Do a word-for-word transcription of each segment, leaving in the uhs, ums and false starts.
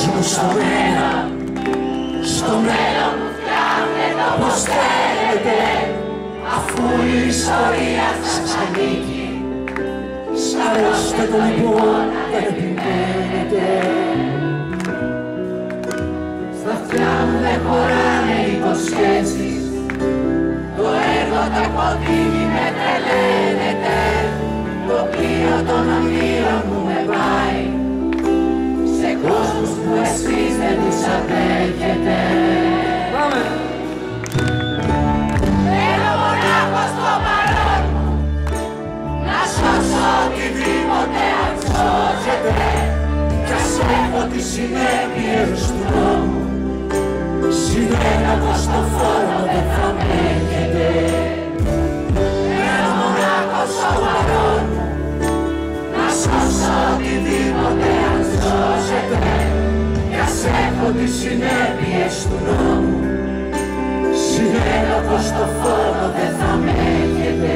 μου στο μέλλον, στο μέλλον που φτιάχνετε όπως θέλετε, αφού η ιστορία σας ανήκει. Σαρώστε το λοιπόν, δεν επιμένετε. Στα αυτιά μου δεν χωράνε υποσχέσεις, το έργο το έχω δίνει, με τρελαίνετε. Το πλοίο των ονείρων μου με πάει σε κόσμους που εσείς δεν τους αντέχετε. Πάμε! Θέλω μονάχος στο παρόν μου να σώσω οτιδήποτε αν σώζεται, κι ας έχω τις συνέπειες του νόμου, συνένοχος στο φόρο δεν θα με έχετε. Θέλω μονάχος στο παρόν μου να σώσω οτιδήποτε αν σώζεται, κι ας έχω τις συνέπειες του νόμου, συνένοχος στο φόρο δεν θα με έχετε.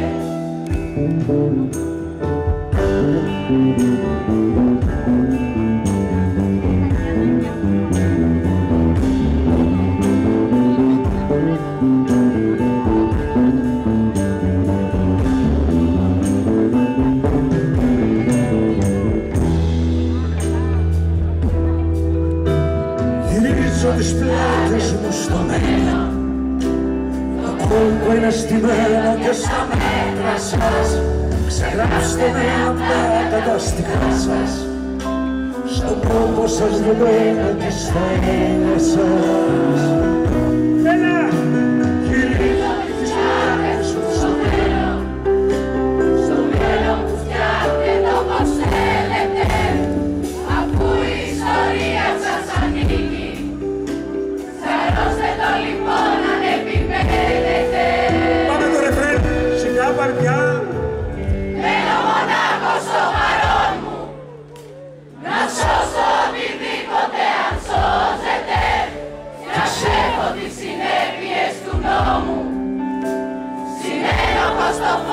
Γυρίζω τις πλάτες μου στο μέλλον, το κόλπο είναι στημένο και στα μέτρα σας. Ξεγράψτε με απ' τα καταστικά σας, στον κόπο σας δεδομένο και στα έννοια σας. Έλα! Γυρίζω τις πλάτες μου στο μέλλον, στο μέλλον που φτιάχνετε όπως θέλετε, αφού η ιστορία σας ανήκει. Σαρώστε το λοιπόν αν επιμένετε. Πάμε το ρεφρέν, σιγά παρδιά. Θέλω μονάχος στο παρόν μου να σώσω οτιδήποτε αν σώζεται, κι ας έχω τις συνέπειες του νόμου, συνένοχος στο